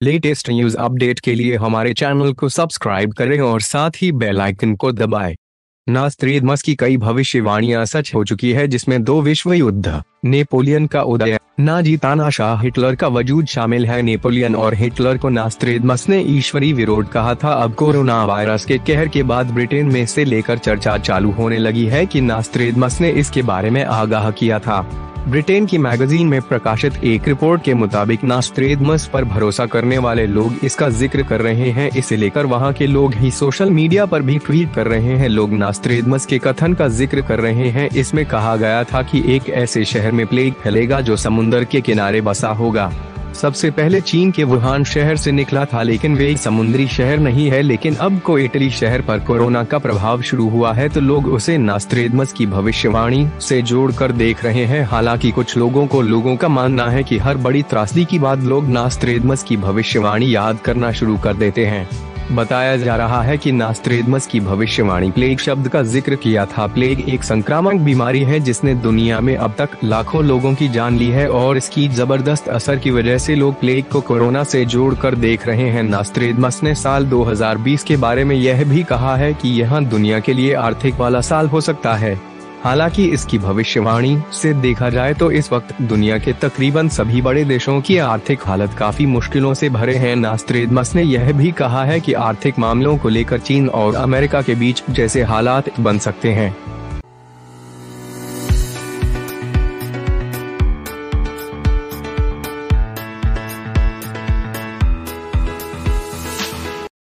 Latest news update के लिए हमारे चैनल को सब्सक्राइब करें और साथ ही बेल आइकन को दबाएं। नास्त्रेदमस की कई भविष्यवाणियां सच हो चुकी है, जिसमें 2 विश्व युद्ध, नेपोलियन का उदय, नाजी तानाशाह हिटलर का वजूद शामिल है। नेपोलियन और हिटलर को नास्त्रेदमस ने ईश्वरी विरोध कहा था। अब कोरोना वायरस के कहर के बाद ब्रिटेन में से लेकर चर्चा चालू होने लगी है कि नास्त्रेदमस ने इसके बारे में आगाह किया था। ब्रिटेन की मैगजीन में प्रकाशित एक रिपोर्ट के मुताबिक नास्त्रेदमस पर भरोसा करने वाले लोग इसका जिक्र कर रहे हैं। इसे लेकर वहां के लोग ही सोशल मीडिया पर भी ट्वीट कर रहे हैं। लोग नास्त्रेदमस के कथन का जिक्र कर रहे हैं। इसमें कहा गया था कि एक ऐसे शहर में प्लेग फैलेगा जो समुद्र के किनारे बसा होगा। सबसे पहले चीन के वुहान शहर से निकला था, लेकिन वे समुद्री शहर नहीं है। लेकिन अब को इटली शहर पर कोरोना का प्रभाव शुरू हुआ है, तो लोग उसे नास्त्रेदमस की भविष्यवाणी से जोड़कर देख रहे हैं। हालांकि कुछ लोगों का मानना है कि हर बड़ी त्रासदी के बाद लोग नास्त्रेदमस की भविष्यवाणी याद करना शुरू कर देते हैं। बताया जा रहा है कि नास्त्रेदमस की भविष्यवाणी प्लेग शब्द का जिक्र किया था। प्लेग एक संक्रामक बीमारी है जिसने दुनिया में अब तक लाखों लोगों की जान ली है, और इसकी जबरदस्त असर की वजह से लोग प्लेग को कोरोना से जोड़कर देख रहे हैं। नास्त्रेदमस ने साल 2020 के बारे में यह भी कहा है कि यह दुनिया के लिए आर्थिक वाला साल हो सकता है। हालांकि इसकी भविष्यवाणी से देखा जाए तो इस वक्त दुनिया के तकरीबन सभी बड़े देशों की आर्थिक हालत काफी मुश्किलों से भरे हैं। नास्त्रेदमस ने यह भी कहा है कि आर्थिक मामलों को लेकर चीन और अमेरिका के बीच जैसे हालात बन सकते हैं।